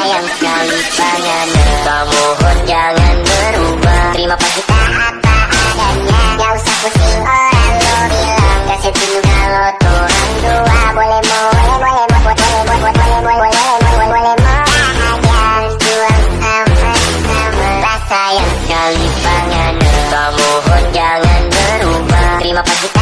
sayang sekali pengen. Kamu mohon jangan berubah. Terima kasih tak apa adanya. Gak usah pusing orang lo bilang. Kasih dulu kalau orang dua. Boleh mau juang sama-sama. Sayang sekali pengen. Kamu mohon jangan berubah. Terima kasih